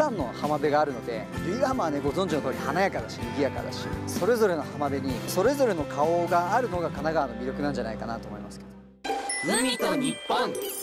さんの浜辺があるので、由比ヶ浜はね、ご存知の通り華やかだし賑やかだし、それぞれの浜辺にそれぞれの顔があるのが神奈川の魅力なんじゃないかなと思いますけど。 海と日本。